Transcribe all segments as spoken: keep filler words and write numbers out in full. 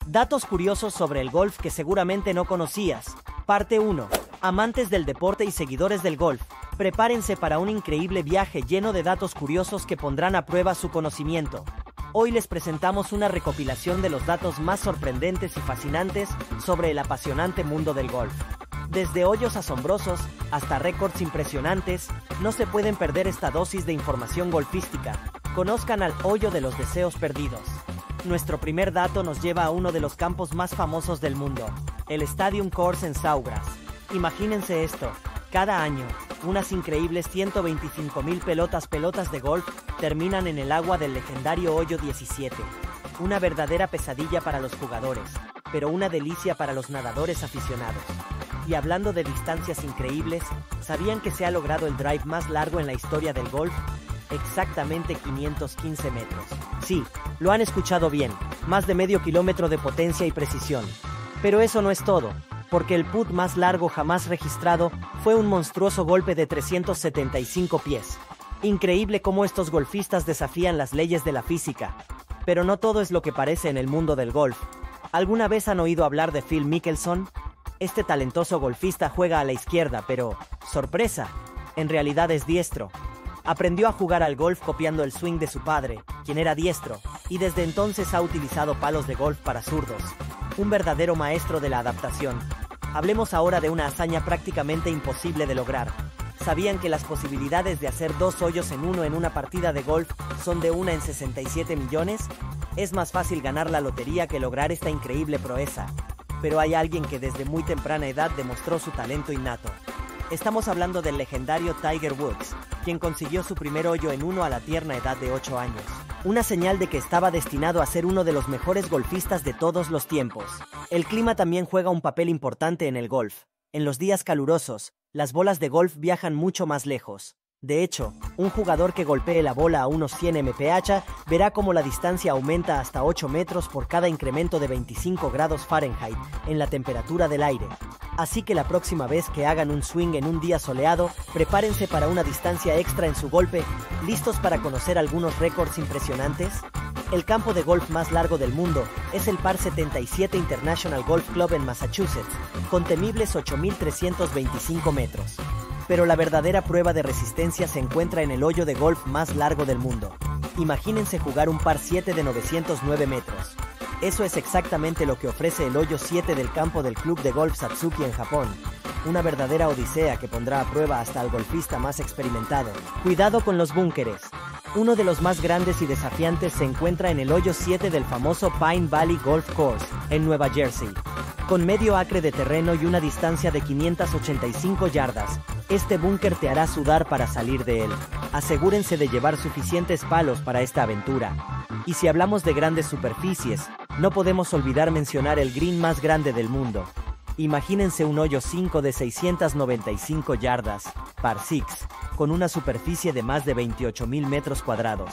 Datos curiosos sobre el golf que seguramente no conocías. Parte uno. Amantes del deporte y seguidores del golf, prepárense para un increíble viaje lleno de datos curiosos que pondrán a prueba su conocimiento. Hoy les presentamos una recopilación de los datos más sorprendentes y fascinantes sobre el apasionante mundo del golf. Desde hoyos asombrosos hasta récords impresionantes, no se pueden perder esta dosis de información golfística. Conozcan al hoyo de los deseos perdidos. Nuestro primer dato nos lleva a uno de los campos más famosos del mundo, el Stadium Course en Sawgrass. Imagínense esto, cada año, unas increíbles ciento veinticinco mil pelotas pelotas de golf terminan en el agua del legendario hoyo diecisiete. Una verdadera pesadilla para los jugadores, pero una delicia para los nadadores aficionados. Y hablando de distancias increíbles, ¿sabían que se ha logrado el drive más largo en la historia del golf? Exactamente quinientos quince metros. Sí, lo han escuchado bien, más de medio kilómetro de potencia y precisión. Pero eso no es todo, porque el putt más largo jamás registrado fue un monstruoso golpe de trescientos setenta y cinco pies. Increíble cómo estos golfistas desafían las leyes de la física. Pero no todo es lo que parece en el mundo del golf. ¿Alguna vez han oído hablar de Phil Mickelson? Este talentoso golfista juega a la izquierda, pero, sorpresa, en realidad es diestro. Aprendió a jugar al golf copiando el swing de su padre, quien era diestro, y desde entonces ha utilizado palos de golf para zurdos. Un verdadero maestro de la adaptación. Hablemos ahora de una hazaña prácticamente imposible de lograr. ¿Sabían que las posibilidades de hacer dos hoyos en uno en una partida de golf son de una en sesenta y siete millones? Es más fácil ganar la lotería que lograr esta increíble proeza. Pero hay alguien que desde muy temprana edad demostró su talento innato. Estamos hablando del legendario Tiger Woods, quien consiguió su primer hoyo en uno a la tierna edad de ocho años. Una señal de que estaba destinado a ser uno de los mejores golfistas de todos los tiempos. El clima también juega un papel importante en el golf. En los días calurosos, las bolas de golf viajan mucho más lejos. De hecho, un jugador que golpee la bola a unos cien millas por hora verá cómo la distancia aumenta hasta ocho metros por cada incremento de veinticinco grados Fahrenheit en la temperatura del aire. Así que la próxima vez que hagan un swing en un día soleado, prepárense para una distancia extra en su golpe. ¿Listos para conocer algunos récords impresionantes? El campo de golf más largo del mundo es el Par setenta y siete International Golf Club en Massachusetts, con temibles ocho mil trescientos veinticinco metros. Pero la verdadera prueba de resistencia se encuentra en el hoyo de golf más largo del mundo. Imagínense jugar un par siete de novecientos nueve metros. Eso es exactamente lo que ofrece el hoyo siete del campo del club de golf Satsuki en Japón. Una verdadera odisea que pondrá a prueba hasta al golfista más experimentado. Cuidado con los búnkeres. Uno de los más grandes y desafiantes se encuentra en el hoyo siete del famoso Pine Valley Golf Course, en Nueva Jersey. Con medio acre de terreno y una distancia de quinientas ochenta y cinco yardas, este búnker te hará sudar para salir de él. Asegúrense de llevar suficientes palos para esta aventura. Y si hablamos de grandes superficies, no podemos olvidar mencionar el green más grande del mundo. Imagínense un hoyo cinco de seiscientas noventa y cinco yardas, par seis, con una superficie de más de veintiocho mil metros cuadrados.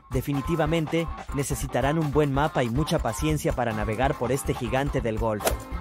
Definitivamente, necesitarán un buen mapa y mucha paciencia para navegar por este gigante del golf.